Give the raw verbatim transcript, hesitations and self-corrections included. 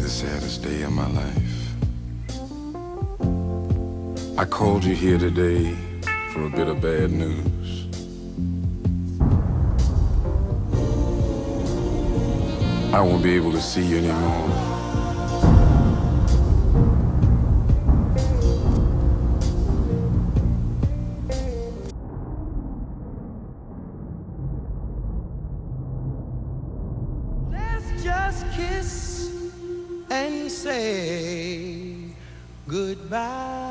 the saddest day of my life. I called you here today for a bit of bad news. I won't be able to see you anymore. Just kiss and say goodbye.